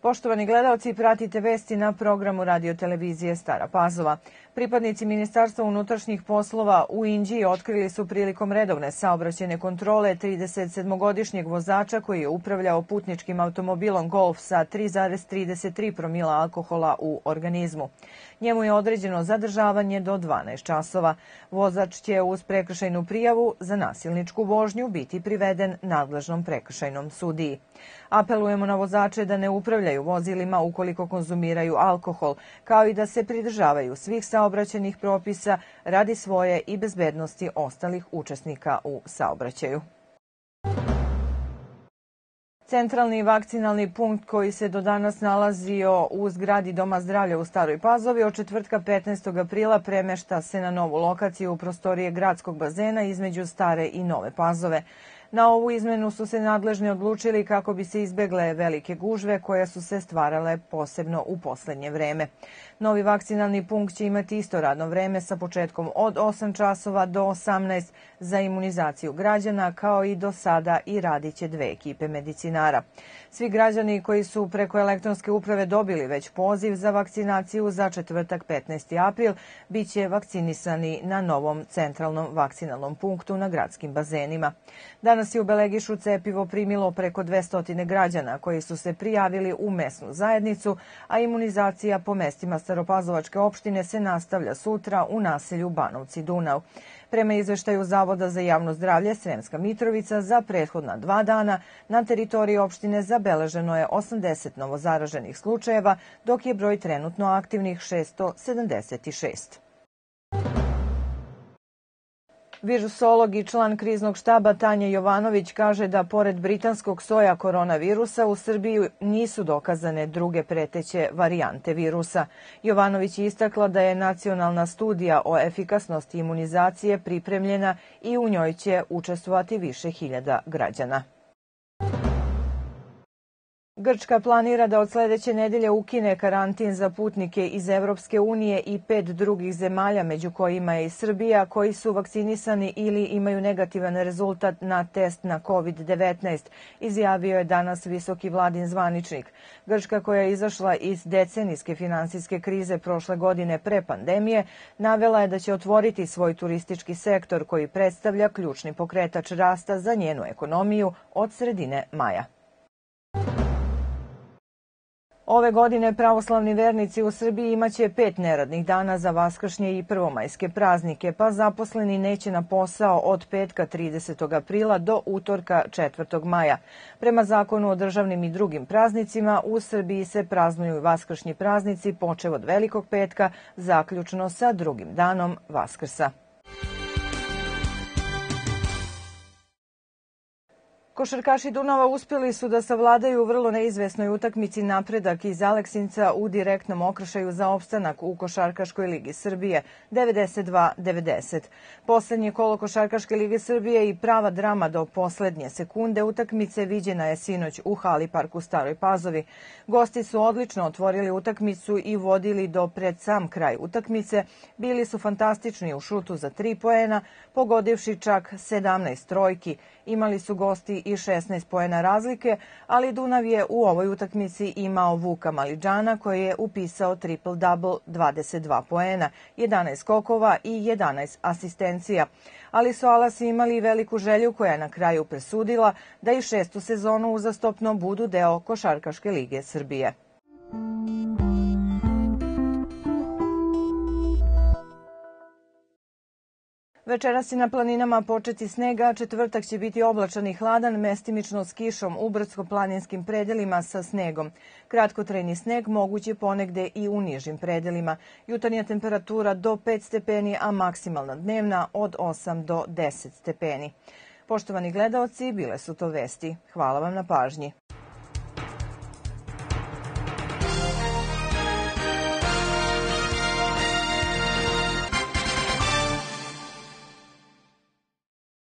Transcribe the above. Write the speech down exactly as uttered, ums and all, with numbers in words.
Poštovani gledaoci, pratite vesti na programu radio-televizije Stara Pazova. Pripadnici Ministarstva unutrašnjih poslova u Inđiji otkrili su prilikom redovne saobraćajne kontrole tridesetsedmogodišnjeg vozača koji je upravljao putničkim automobilom Golf sa tri zarez trideset tri promila alkohola u organizmu. Njemu je određeno zadržavanje do dvanaest časova. Vozač će uz prekršajnu prijavu za nasilničku vožnju biti priveden nadležnom prekršajnom sudiji. Apelujemo na vozače da ne upravljaju vozilima ukoliko konzumiraju alkohol, kao i da se pridržavaju svih saobraćajnih propisa radi svoje i bezbednosti ostalih učesnika u saobraćaju. Centralni vakcinalni punkt koji se do danas nalazio u zgradi Doma zdravlja u Staroj Pazovi od četvrtka petnaestog aprila premešta se na novu lokaciju u prostorije gradskog bazena između Stare i Nove Pazove. Na ovu izmenu su se nadležni odlučili kako bi se izbegle velike gužve koje su se stvarale posebno u poslednje vreme. Novi vakcinalni punkt će imati isto radno vreme sa početkom od osam časova do osamnaest za imunizaciju građana, kao i do sada i radiće dve ekipe medicinara. Svi građani koji su preko elektronske uprave dobili već poziv za vakcinaciju za četvrtak petnaesti april biće vakcinisani na novom centralnom vakcinalnom punktu na gradskim bazenima. Danas je u Belegišu cepivo primilo preko dvesta građana koji su se prijavili u mesnu zajednicu, a imunizacija po mestima Staropazovačke opštine se nastavlja sutra u naselju Banovci Dunav. Prema izveštaju Zavoda za javno zdravlje Sremska Mitrovica, za prethodna dva dana na teritoriji opštine zabeleženo je osamdeset novozaraženih slučajeva, dok je broj trenutno aktivnih šesto sedamdeset šest. Virusolog i član kriznog štaba Tanja Jovanović kaže da pored britanskog soja koronavirusa u Srbiji nisu dokazane druge preteće varijante virusa. Jovanović je istakla da je nacionalna studija o efikasnosti imunizacije pripremljena i u njoj će učestvovati više hiljada građana. Grčka planira da od sledeće nedelje ukine karantin za putnike iz Evropske unije i pet drugih zemalja, među kojima je i Srbija, koji su vakcinisani ili imaju negativan rezultat na test na kovid devetnaest, izjavio je danas visoki vladin zvaničnik. Grčka, koja je izašla iz decenijske finansijske krize prošle godine pre pandemije, navela je da će otvoriti svoj turistički sektor koji predstavlja ključni pokretač rasta za njenu ekonomiju od sredine maja. Ove godine pravoslavni vernici u Srbiji imaće pet neradnih dana za vaskršnje i prvomajske praznike, pa zaposleni neće na posao od petka tridesetog aprila do utorka četvrtog maja. Prema zakonu o državnim i drugim praznicima, u Srbiji se praznuju vaskršnji praznici počev od Velikog petka, zaključno sa drugim danom Vaskrsa. Košarkaši Dunava uspjeli su da savladaju u vrlo neizvesnoj utakmici Napredak iz Aleksinca u direktnom okršaju za opstanak u Košarkaškoj ligi Srbije devedeset dva devedeset. Poslednje kolo Košarkaške lige Srbije i prava drama do poslednje sekunde utakmice viđena je sinoć u Hali Park u Staroj Pazovi. Gosti su odlično otvorili utakmicu i vodili do pred sam kraj utakmice. Bili su fantastični u šutu za tri poena, pogodivši čak sedamnaest trojki. Imali su gosti i šesnaest poena razlike, ali Dunav je u ovoj utakmici imao Vuka Malidžana koji je upisao triple-double, dvadeset dva poena, jedanaest skokova i jedanaest asistencija. Ali su Alasi imali veliku želju koja je na kraju presudila da i šestu sezonu uzastopno budu deo Košarkaške lige Srbije. Večeras će na planinama početi snega, a četvrtak će biti oblačan i hladan, mestimično s kišom u brdsko-planinskim predelima sa snegom. Kratkotrajni sneg moguć je ponegde i u nižim predelima. Jutarnja temperatura do pet stepeni, a maksimalna dnevna od osam do deset stepeni. Poštovani gledaoci, bile su to vesti. Hvala vam na pažnji.